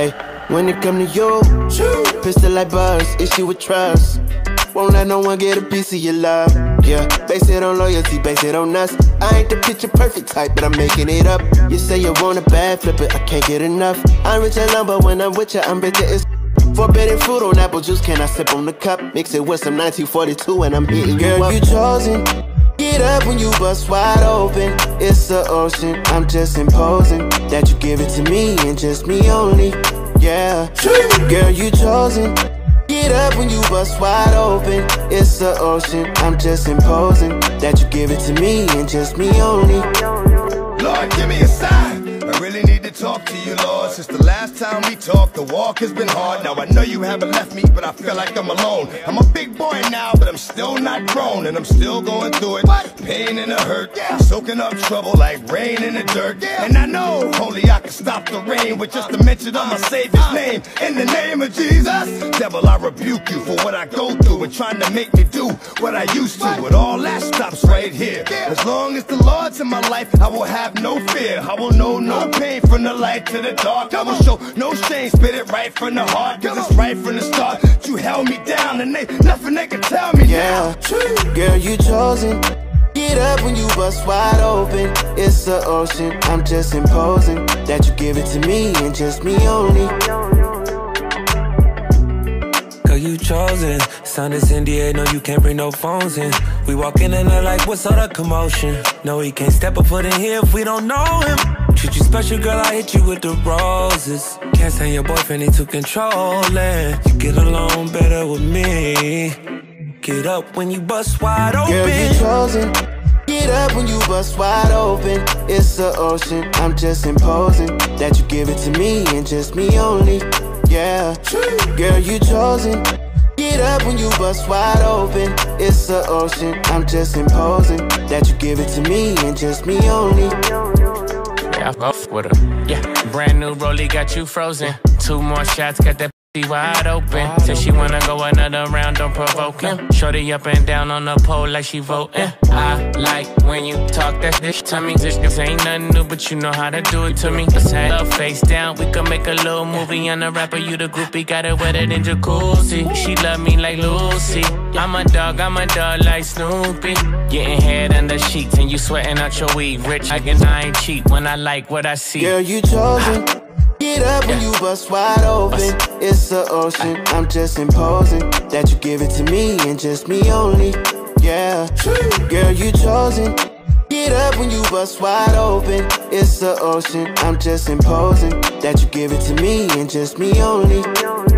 Hey, when it come to you, pistol like buzz, issue with trust. Won't let no one get a piece of your love. Yeah, base it on loyalty, base it on us. I ain't the picture perfect type, but I'm making it up. You say you want a bad flip it, I can't get enough. I'm rich alone, but when I'm with you, I'm bitter as forbidden fruit on apple juice, can I sip on the cup? Mix it with some 1942 and I'm hitting you up. Girl, you chosen. Get up when you bust wide open. It's the ocean, I'm just imposing that you give it to me and just me only. Yeah, girl, you chosen. Get up when you bust wide open. It's the ocean, I'm just imposing that you give it to me and just me only. Lord, give me a sign. I really need to talk to you, Lord. Since the last time we talked, the walk has been hard. Now I know you haven't left me, but I feel like I'm alone. I'm a big boy now, but I'm still not grown, and I'm still going through it. Pain and the hurt, soaking up trouble like rain in the dirt. And I know only I can stop the rain with just a mention of my Savior's name. In the name of Jesus, devil, I rebuke you for what I go through and trying to make me do what I used to. But all that stops right here. As long as the Lord's in my life, I will have no fear. I will know no pain from the light to the dark. I will show no shame, spit it right from the heart. Cause it's right from the start. You held me down and nothing they can tell me now. Girl, you chosen. Get up when you bust wide open. It's the ocean, I'm just imposing that you give it to me and just me only. Girl, you chosen. Sound is NDA, no you can't bring no phones in. We walk in and they're like, what's all the commotion? No, he can't step a foot in here if we don't know him. Treat you special, girl, I hit you with the roses. Can't stand your boyfriend, he too controlling. You get along better with me. Get up when you bust wide open. Girl, you chosen. Get up when you bust wide open. It's the ocean, I'm just imposing that you give it to me and just me only. Yeah, girl, you chosen. Get up when you bust wide open. It's the ocean, I'm just imposing that you give it to me and just me only. Yeah, I fuck with her. Yeah, brand new rollie got you frozen. 2 more shots, got that pussy wide open. Said she wanna go another round, don't provoke him. Shorty up and down on the pole like she voting. I like when you talk that shit to me. This ain't nothing new, but you know how to do it to me. Let's have face down, we can make a little movie. On the rapper, you the groupie, got it wetter than jacuzzi. She love me like Lucy. I'm a dog like Snoopy. Getting head under sheets and you sweating out your weed. Rich, I ain't cheap when I like what I see. Girl, you chosen. Get up when you bust wide open. It's the ocean, I'm just imposing that you give it to me and just me only. Yeah, girl, you chosen. Get up when you bust wide open. It's the ocean, I'm just imposing that you give it to me and just me only.